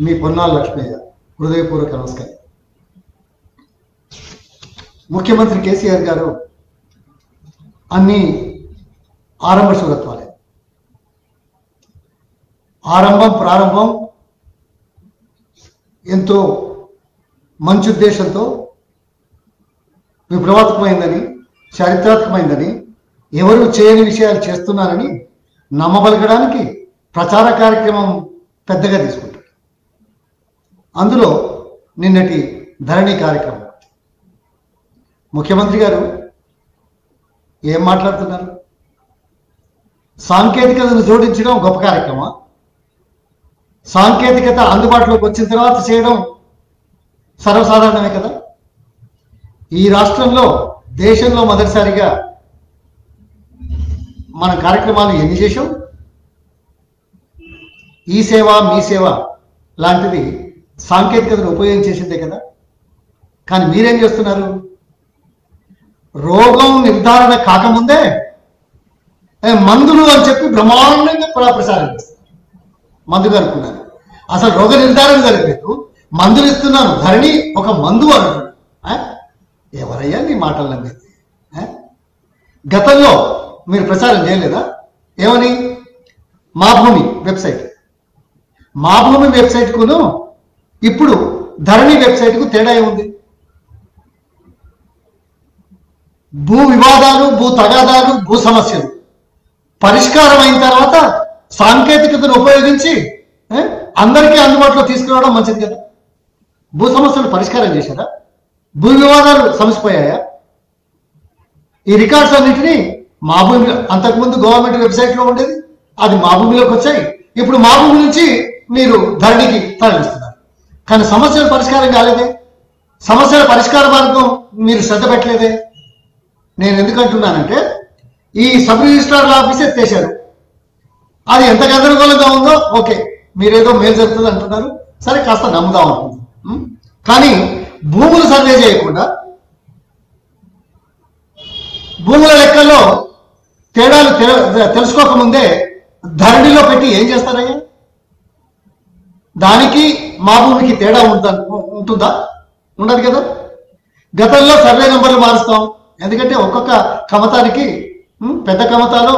మీ పొన్నాల లక్ష్మయ్య హృదయపూర్వక నమస్కారం. ముఖ్యమంత్రి కేసీఆర్ గారు అన్ని ఆరంభ శూరత్వాలే. ఆరంభం ప్రారంభం ఎంతో మంచి ఉద్దేశంతో విప్లవాత్మకమైందని, చారిత్రాత్మకమైందని, ఎవరు చేయని విషయాలు చేస్తున్నారని నమ్మబలగడానికి ప్రచార కార్యక్రమం పెద్దగా తీసుకుంటారు. అందులో నిన్నటి ధరణి కార్యక్రమం ముఖ్యమంత్రి గారు ఏం మాట్లాడుతున్నారు? సాంకేతికతను జోడించడం గొప్ప కార్యక్రమం. సాంకేతికత అందుబాటులోకి వచ్చిన తర్వాత చేయడం సర్వసాధారణమే కదా. ఈ రాష్ట్రంలో దేశంలో మొదటిసారిగా మన కార్యక్రమాలు ఎన్ని చేశాం? ఈ సేవ మీ సేవ లాంటిది సాంకేతికతను ఉపయోగించేసిందే కదా. కానీ మీరేం చేస్తున్నారు? రోగం నిర్ధారణ కాకముందే మందులు అని చెప్పి బ్రహ్మాండంగా ప్రసారం చేస్తారు. మందు కనుక్కున్నారు, అసలు రోగ నిర్ధారణ జరగలేదు, మందులు ఇస్తున్నాను, ధరణి ఒక మందు అంటున్నాడు. ఎవరయ్యా నీ మాటలు నమ్మేది? గతంలో మీరు ప్రచారం చేయలేదా? ఏమని? మా భూమి వెబ్సైట్, మా భూమి వెబ్సైట్కును ఇప్పుడు ధరణి వెబ్సైట్కు తేడా ఏముంది? భూ వివాదాలు, భూ తగాదాలు, భూ సమస్యలు పరిష్కారం అయిన తర్వాత సాంకేతికతను ఉపయోగించి అందరికీ అందుబాటులో తీసుకురావడం మంచిది కదా. భూ సమస్యలు పరిష్కారం చేశారా? భూ వివాదాలు సమసిపోయాయా? ఈ రికార్డ్స్ అన్నింటినీ మా భూమి, అంతకుముందు గవర్నమెంట్ వెబ్సైట్లో ఉండేది, అది మా భూమిలోకి వచ్చాయి. ఇప్పుడు మా భూమి నుంచి మీరు ధరణికి తరలిస్తున్నారు. కానీ సమస్యల పరిష్కారం కాలేదే, సమస్యల పరిష్కార మార్గం మీరు శ్రద్ధ పెట్టలేదే. నేను ఎందుకంటున్నానంటే, ఈ సబ్ రిజిస్ట్రార్ల ఆఫీస్ ఎత్తేశారు. అది ఎంత గందరగోళంగా ఉందో ఓకే, మీరేదో మేలు జరుగుతుంది అంటున్నారు, సరే కాస్త నమ్ముదాం అనుకుంటున్నాం. కానీ భూములు సర్వే చేయకుండా, భూముల లెక్కల్లో తేడాలు తెలుసుకోకముందే ధరణిలో పెట్టి ఏం చేస్తారయ్యా? దానికి మా భూమికి తేడా ఉంటుందా? ఉండదు కదా. గతంలో సర్వే నెంబర్లు మారుస్తాం, ఎందుకంటే ఒక్కొక్క కమతానికి, పెద్ద కమతాలో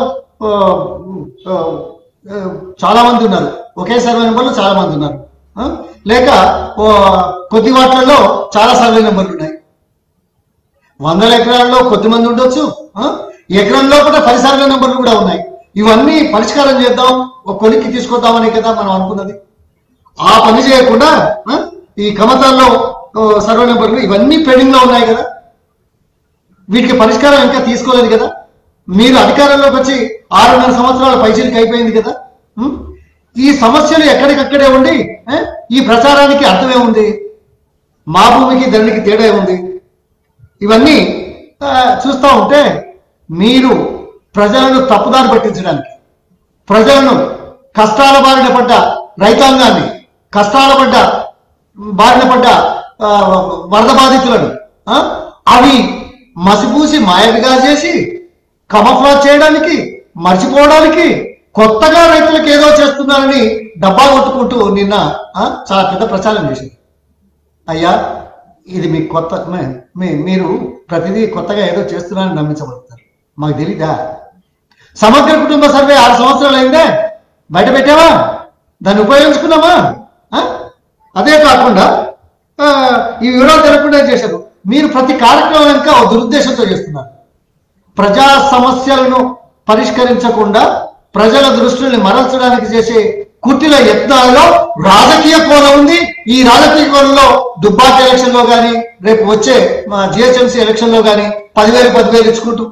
చాలా మంది ఉన్నారు, ఒకే సర్వే నెంబర్లో చాలా మంది ఉన్నారు, లేక కొద్ది వాటిల్లో చాలా సర్వే నెంబర్లు ఉన్నాయి. 100 ఎకరాల్లో కొద్ది మంది ఉండొచ్చు, ఎకరంలో కూడా 10 సర్వే నెంబర్లు కూడా ఉన్నాయి. ఇవన్నీ పరిష్కారం చేద్దాం, ఒక కొలిక్కి తీసుకొద్దామనే కదా మనం అనుకున్నది. ఆ పని చేయకుండా ఈ కమతాల్లో సర్వే నెంబర్లు ఇవన్నీ పెండింగ్ లో ఉన్నాయి కదా. వీటికి పరిష్కారం ఇంకా తీసుకోలేదు కదా. మీరు అధికారంలోకి వచ్చి 6.5 సంవత్సరాల పైసలకి అయిపోయింది కదా. ఈ సమస్యలు ఎక్కడికక్కడే ఉండి ఈ ప్రచారానికి అర్థమే ఉంది? మా భూమికి ధరణికి తేడా ఉంది? ఇవన్నీ చూస్తూ ఉంటే మీరు ప్రజలను తప్పుదారి పట్టించడానికి, ప్రజలను కష్టాల బారిన పడ్డ రైతాంగాన్ని, కష్టాల బారిన పడ్డ వరద బాధితులను అవి మసిపూసి మాయవిగా చేసి కమఫ్లాజ్ చేయడానికి, మర్చిపోవడానికి, కొత్తగా రైతులకు ఏదో చేస్తున్నారని డబ్బా కొట్టుకుంటూ నిన్న చాలా పెద్ద ప్రచారం చేసింది. అయ్యా, ఇది మీకు కొత్త, మీరు ప్రతిదీ కొత్తగా ఏదో చేస్తున్నారని నమ్మించబడతారు. మాకు తెలీదా? సమగ్ర కుటుంబ సర్వే 6 సంవత్సరాలు అయిందే, బయట పెట్టావా? దాన్ని ఉపయోగించుకున్నామా? అదే కాకుండా ఈ వివరాలు తెలపకుండా చేశారు. మీరు ప్రతి కార్యక్రమం వెనుక ఒక దురుద్దేశంతో చేస్తున్నారు. ప్రజా సమస్యలను పరిష్కరించకుండా ప్రజల దృష్టిని మరల్చడానికి చేసే కుట్టిల యత్నాల్లో రాజకీయ కోణం ఉంది. ఈ రాజకీయ కోణంలో దుబ్బాక ఎలక్షన్ లో కానీ, రేపు వచ్చే జిహెచ్ఎంసీ ఎలక్షన్ లో కానీ 10,000 ఇచ్చుకుంటూ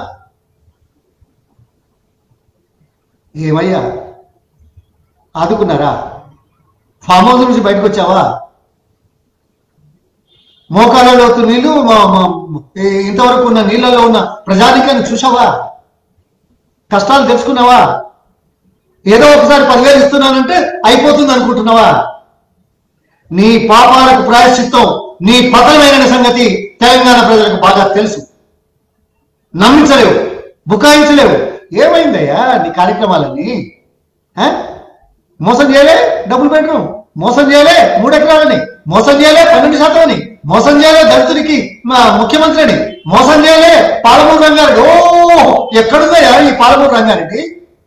ఏమయ్యా ఆదుకున్నారా? ఫామ్ హౌస్ నుంచి బయటకు వచ్చావా? మోకాళ్ళలో నీళ్లు, ఇంతవరకు ఉన్న నీళ్లలో ఉన్న ప్రజానికాన్ని చూసావా? కష్టాలు తెలుసుకున్నావా? ఏదో ఒకసారి 10,000 ఇస్తున్నానంటే అయిపోతుంది అనుకుంటున్నావా? నీ పాపాలకు ప్రాయశ్చిత్తం నీ పతనమైన సంగతి తెలంగాణ ప్రజలకు బాగా తెలుసు. నమ్మించలేవు, బుకాయించలేవు. ఏమైందయ్యా నీ కార్యక్రమాలన్నీ? మోసం చేయలే? డబుల్ బెడ్రూమ్ మోసం చేయలే 3 ఎకరాలని, మోసం చేయలే 12% అని, మోసం చేయలే దళితుడికి ముఖ్యమంత్రి అని, మోసం చేయలే పాలమూరు రంగారెడ్డి. ఓ ఎక్కడుందయ్యా ఈ పాలమూరు రంగారెడ్డి?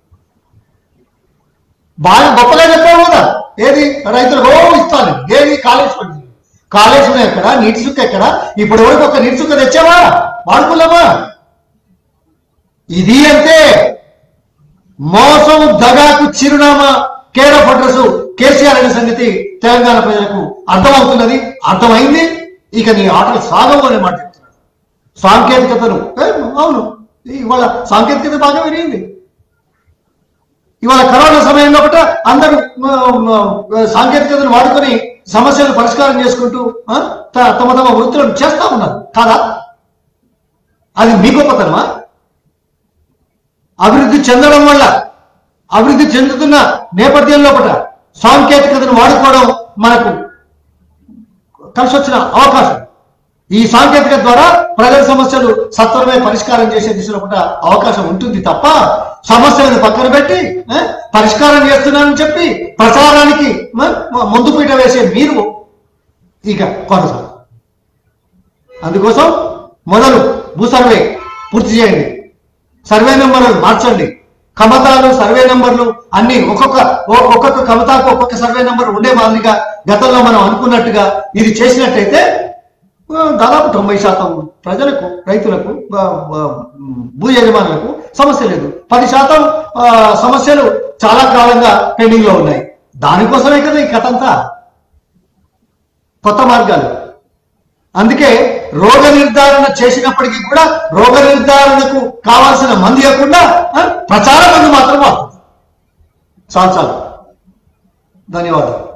బాగా గొప్పగా చెప్పావు కదా, ఏది రైతులకు ఇస్తాను, ఏది కాళేశ్వరం ఎక్కడ, నీటి సుక్క ఎక్కడ? ఇప్పటి వరకు ఒక నీటి సుక్క తెచ్చావా? వాడుకున్నావా? ఇది అంతే మోసం దగాకు చిరునామా కేర్ ఆఫ్ అడ్రస్ కేసీఆర్ అనే సంగతి తెలంగాణ ప్రజలకు అర్థమవుతున్నది, అర్థమైంది. ఇక నీ ఆటలు సాగవు అనే మాట చెప్తున్నాడు. సాంకేతికతను అవును, ఇవాళ సాంకేతికత బాగా పెరిగింది. ఇవాళ కరోనా సమయంలో ఒకట అందరూ సాంకేతికతను వాడుకొని సమస్యలు పరిష్కారం చేసుకుంటూ తమ తమ వృత్తులను చేస్తా ఉన్నారు కాదా? అది మీ గొప్పతనమా? అభివృద్ధి చెందడం వల్ల, అభివృద్ధి చెందుతున్న నేపథ్యంలో ఒకట సాంకేతికతను వాడుకోవడం మనకు కలిసి వచ్చిన అవకాశం. ఈ సాంకేతికత ద్వారా ప్రజల సమస్యలు సత్వరమే పరిష్కారం చేసే దిశలో కూడా అవకాశం ఉంటుంది తప్ప సమస్యలను పక్కన పెట్టి పరిష్కారం చేస్తున్నానని చెప్పి ప్రచారానికి ముందు పీట వేసే మీరు ఇక కొనసాగు. అందుకోసం మొదలు భూ సర్వే పూర్తి చేయండి, సర్వే నెంబర్లు మార్చండి, కమతాలు సర్వే నెంబర్లు అన్ని ఒక్కొక్క కమతాకు ఒక్కొక్క సర్వే నెంబర్ ఉండే మాదిరిగా గతంలో మనం అనుకున్నట్టుగా ఇది చేసినట్టయితే దాదాపు 90% ప్రజలకు, రైతులకు, భూ యజమానులకు సమస్య లేదు. 10% సమస్యలు చాలా కాలంగా పెండింగ్ లో ఉన్నాయి. దానికోసమే కదా ఈ కథ అంతా, కొత్త మార్గాలు. అందుకే రోగ నిర్ధారణ చేసినప్పటికీ కూడా రోగ నిర్ధారణకు కావాల్సిన మంది ఇవ్వకుండా ప్రచార మందు మాత్రం వాడుతుంది. చాలు. ధన్యవాదాలు.